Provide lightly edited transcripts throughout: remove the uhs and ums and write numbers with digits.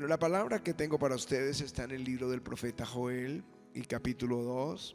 Bueno, la palabra que tengo para ustedes está en el libro del profeta Joel, y capítulo 2,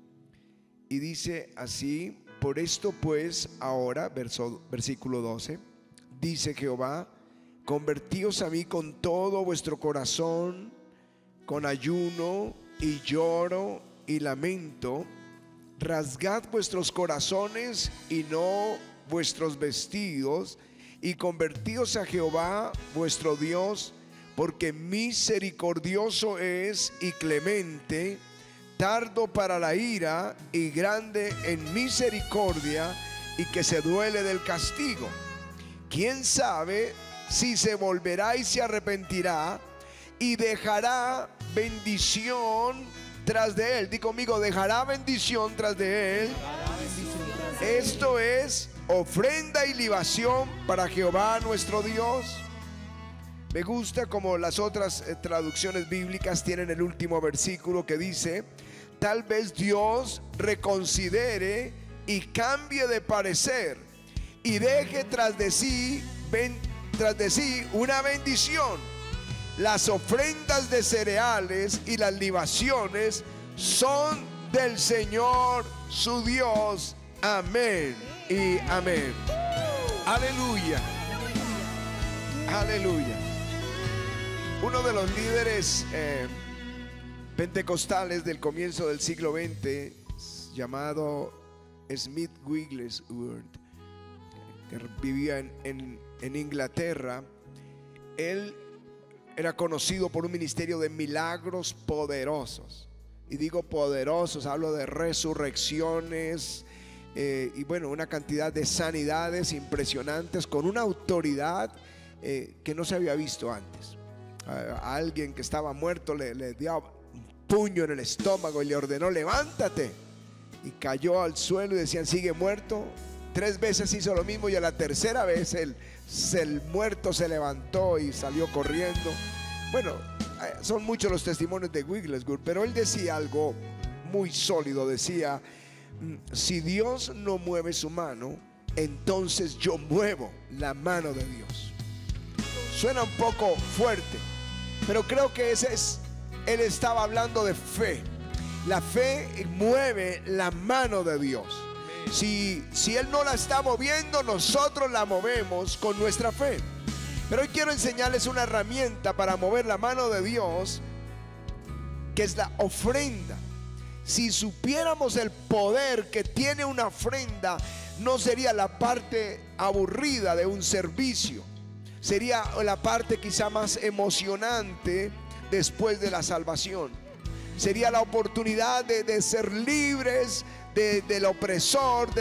y dice así: por esto pues ahora, versículo 12, dice Jehová, convertíos a mí con todo vuestro corazón, con ayuno y lloro y lamento, rasgad vuestros corazones y no vuestros vestidos, y convertíos a Jehová vuestro Dios, porque misericordioso es y clemente, tardo para la ira y grande en misericordia, y que se duele del castigo. ¿Quién sabe si se volverá y se arrepentirá y dejará bendición tras de él? Di conmigo: dejará bendición tras de él. Esto es ofrenda y libación para Jehová nuestro Dios. Me gusta como las otras traducciones bíblicas tienen el último versículo que dice: tal vez Dios reconsidere y cambie de parecer y deje tras de sí una bendición. Las ofrendas de cereales y las libaciones son del Señor su Dios. Amén y amén. Aleluya. Aleluya. Uno de los líderes pentecostales del comienzo del siglo XX, llamado Smith Wigglesworth, que vivía en Inglaterra, él era conocido por un ministerio de milagros poderosos. Y digo poderosos, hablo de resurrecciones y bueno, una cantidad de sanidades impresionantes, con una autoridad que no se había visto antes. A alguien que estaba muerto le dio un puño en el estómago y le ordenó: levántate. Y cayó al suelo y decían: sigue muerto. 3 veces hizo lo mismo, y a la tercera vez el muerto se levantó y salió corriendo. Bueno, son muchos los testimonios de Wigglesworth, pero él decía algo muy sólido. Decía: si Dios no mueve su mano, entonces yo muevo la mano de Dios. Suena un poco fuerte, pero creo que él estaba hablando de fe. La fe mueve la mano de Dios. Si Él no la está moviendo, nosotros la movemos con nuestra fe. Pero hoy quiero enseñarles una herramienta para mover la mano de Dios, que es la ofrenda. Si supiéramos el poder que tiene una ofrenda, no sería la parte aburrida de un servicio. Sería la parte quizá más emocionante después de la salvación. Sería la oportunidad de ser libres del opresor,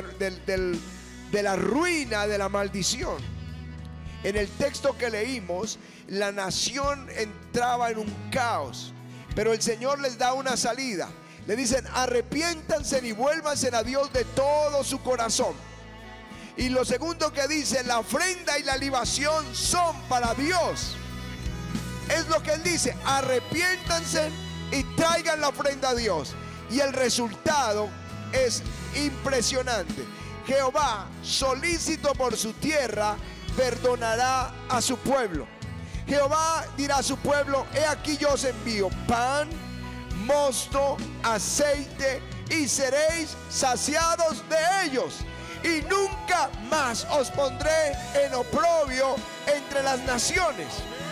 de la ruina, de la maldición. En el texto que leímos, la nación entraba en un caos, pero el Señor les da una salida. Le dicen: arrepiéntanse y vuélvanse a Dios de todo su corazón. Y lo segundo que dice: la ofrenda y la libación son para Dios. Es lo que Él dice: arrepiéntanse y traigan la ofrenda a Dios. Y el resultado es impresionante. Jehová, solícito por su tierra, perdonará a su pueblo. Jehová dirá a su pueblo: he aquí yo os envío pan, mosto, aceite, y seréis saciados de ellos. Y nunca más os pondré en oprobio entre las naciones.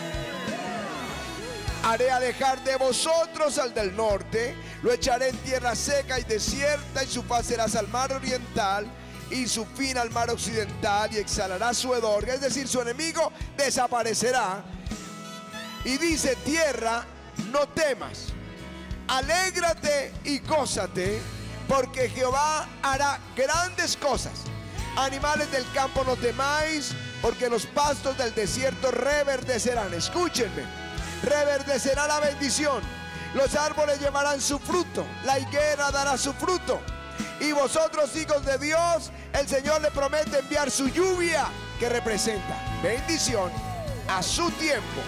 Haré alejar de vosotros al del norte, lo echaré en tierra seca y desierta, y su faz será al mar oriental y su fin al mar occidental, y exhalará su hedor, es decir, su enemigo desaparecerá. Y dice: tierra, no temas, alégrate y gózate, porque Jehová hará grandes cosas. Animales del campo, no temáis, porque los pastos del desierto reverdecerán. Escúchenme: reverdecerá la bendición. Los árboles llevarán su fruto, la higuera dará su fruto. Y vosotros, hijos de Dios, el Señor le promete enviar su lluvia, que representa bendición, a su tiempo.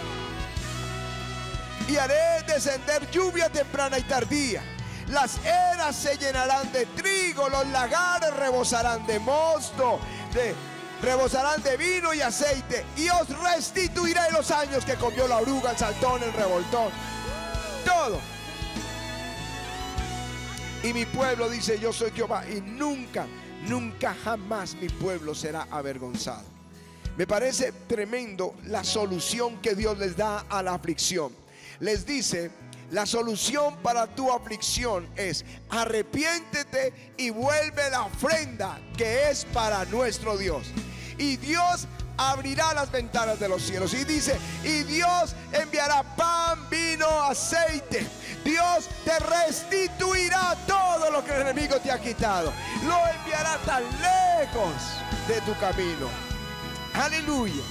Y haré descender lluvia temprana y tardía. Las eras se llenarán de trigo, los lagares rebosarán de mosto. rebosarán de vino y aceite, y os restituiré los años que comió la oruga, el saltón, el revoltón, todo. Y mi pueblo dice: yo soy Jehová, y nunca, nunca jamás mi pueblo será avergonzado. Me parece tremendo la solución que Dios les da a la aflicción. Les dice: la solución para tu aflicción es arrepiéntete y vuelve la ofrenda que es para nuestro Dios. Y Dios abrirá las ventanas de los cielos. Y dice: y Dios enviará pan, vino, aceite. Dios te restituirá todo lo que el enemigo te ha quitado. Lo enviará tan lejos de tu camino. Aleluya.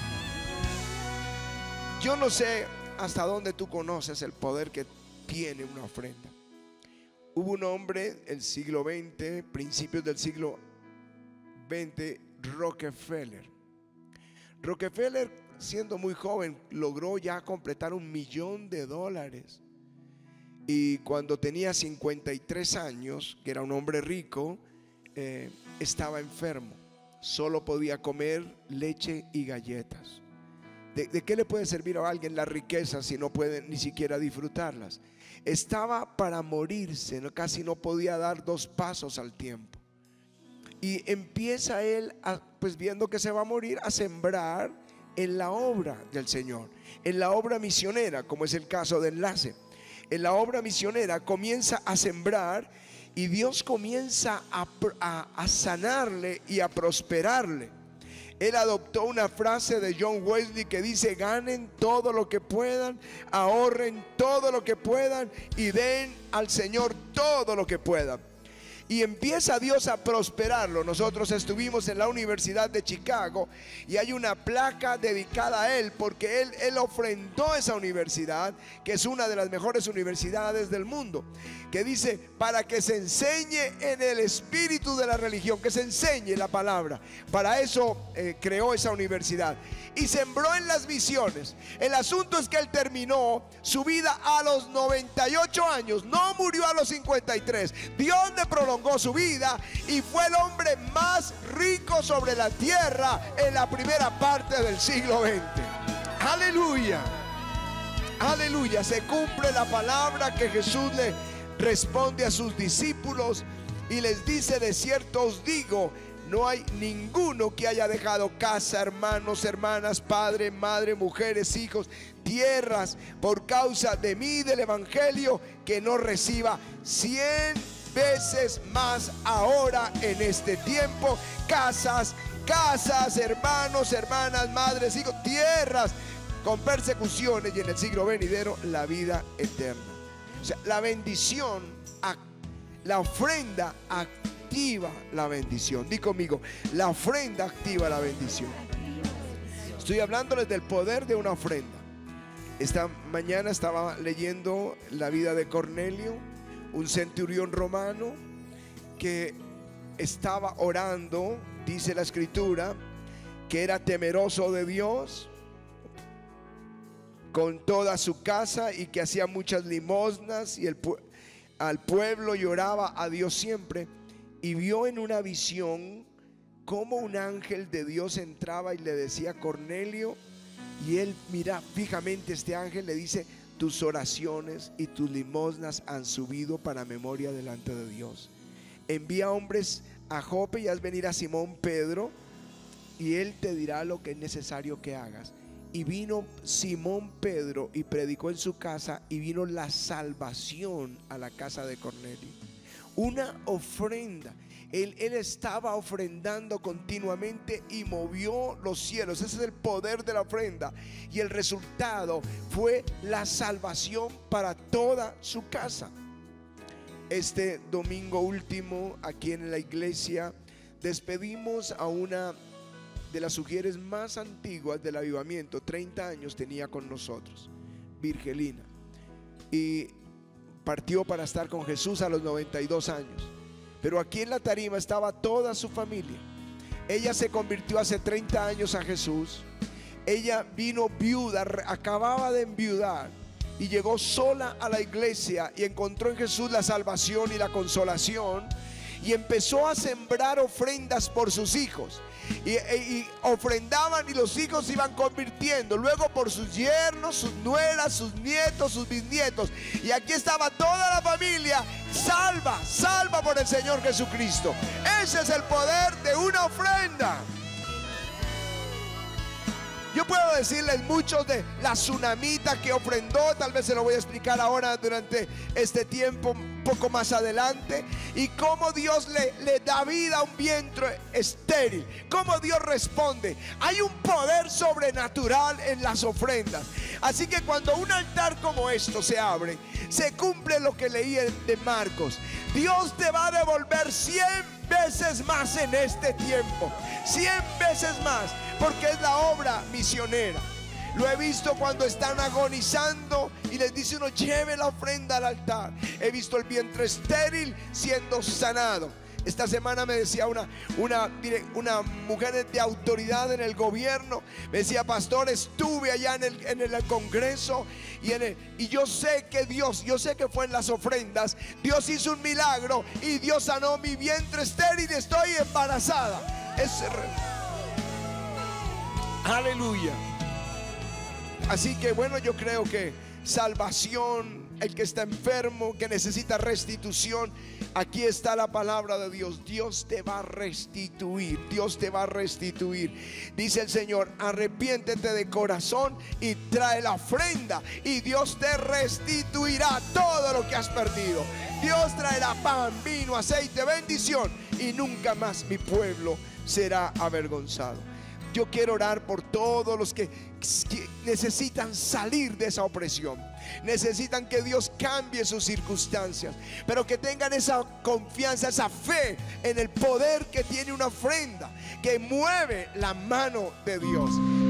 Yo no sé hasta dónde tú conoces el poder que tiene una ofrenda. Hubo un hombre en el siglo XX, principios del siglo XX, Rockefeller. Rockefeller, siendo muy joven, logró ya completar $1 millón. Y cuando tenía 53 años, que era un hombre rico, estaba enfermo. Solo podía comer leche y galletas. ¿De qué le puede servir a alguien la riqueza si no puede ni siquiera disfrutarlas? Estaba para morirse, casi no podía dar 2 pasos al tiempo. Y empieza él, pues viendo que se va a morir, a sembrar en la obra del Señor, en la obra misionera, como es el caso de Enlace. En la obra misionera comienza a sembrar, y Dios comienza a sanarle y a prosperarle. Él adoptó una frase de John Wesley que dice: ganen todo lo que puedan, ahorren todo lo que puedan y den al Señor todo lo que puedan. Y empieza Dios a prosperarlo. Nosotros estuvimos en la Universidad de Chicago y hay una placa dedicada a él, porque él ofrendó esa universidad, que es una de las mejores universidades del mundo, que dice: para que se enseñe en el espíritu de la religión, que se enseñe la palabra. Para eso creó esa universidad y sembró en las misiones. El asunto es que él terminó su vida a los 98 años, no murió a los 53. Dios le prolongó su vida y fue el hombre más rico sobre la tierra en la primera parte del siglo XX. Aleluya, aleluya. Se cumple la palabra que Jesús le responde a sus discípulos y les dice: de cierto os digo, no hay ninguno que haya dejado casa, hermanos, hermanas, padre, madre, mujeres, hijos, tierras, por causa de mí, del evangelio, que no reciba 100 veces más ahora en este tiempo. Casas, hermanos, hermanas, madres, hijos, tierras, con persecuciones, y en el siglo venidero la vida eterna. O sea, la bendición, la ofrenda activa la bendición. Di conmigo: la ofrenda activa la bendición. Estoy hablándoles del poder de una ofrenda. Esta mañana estaba leyendo la vida de Cornelio, un centurión romano que estaba orando. Dice la escritura que era temeroso de Dios con toda su casa, y que hacía muchas limosnas, y al pueblo lloraba a Dios siempre. Y vio en una visión cómo un ángel de Dios entraba y le decía: Cornelio. Y él mira fijamente a este ángel, le dice: tus oraciones y tus limosnas han subido para memoria delante de Dios. Envía hombres a Jope y haz venir a Simón Pedro, y él te dirá lo que es necesario que hagas. Y vino Simón Pedro y predicó en su casa, y vino la salvación a la casa de Cornelio. Una ofrenda. Él estaba ofrendando continuamente y movió los cielos. Ese es el poder de la ofrenda. Y el resultado fue la salvación para toda su casa. Este domingo último, aquí en la iglesia, despedimos a una de las mujeres más antiguas del avivamiento. 30 años tenía con nosotros, Virgelina, y partió para estar con Jesús a los 92 años. Pero aquí en la tarima estaba toda su familia. Ella se convirtió hace 30 años a Jesús. Ella vino viuda, acababa de enviudar, y llegó sola a la iglesia y encontró en Jesús la salvación y la consolación. y empezó a sembrar ofrendas por sus hijos. Y ofrendaban y los hijos se iban convirtiendo, luego por sus yernos, sus nueras, sus nietos, sus bisnietos, y aquí estaba toda la familia salva por el Señor Jesucristo. Ese es el poder de una ofrenda. Yo puedo decirles muchos de la tsunamita que ofrendó, tal vez se lo voy a explicar ahora durante este tiempo, un poco más adelante, y cómo Dios le da vida a un vientre estéril, cómo Dios responde. Hay un poder sobrenatural en las ofrendas. Así que cuando un altar como esto se abre, se cumple lo que leí de Marcos. Dios te va a devolver 100 veces más en este tiempo, 100 veces más, porque es la obra misionera. Lo he visto cuando están agonizando y les dice uno: lleve la ofrenda al altar. He visto el vientre estéril siendo sanado. Esta semana me decía una mujer de autoridad en el gobierno, me decía: pastor, estuve allá en el Congreso y yo sé que Dios, yo sé que fue en las ofrendas, Dios hizo un milagro y Dios sanó mi vientre estéril y estoy embarazada. Aleluya. Así que bueno, yo creo que salvación, el que está enfermo, que necesita restitución, aquí está la palabra de Dios. Dios te va a restituir, Dios te va a restituir. Dice el Señor: arrepiéntete de corazón y trae la ofrenda, y Dios te restituirá todo lo que has perdido. Dios traerá pan, vino, aceite, bendición, y nunca más mi pueblo será avergonzado. Yo quiero orar por todos los que necesitan salir de esa opresión, necesitan que Dios cambie sus circunstancias, pero que tengan esa confianza, esa fe en el poder que tiene una ofrenda, que mueve la mano de Dios.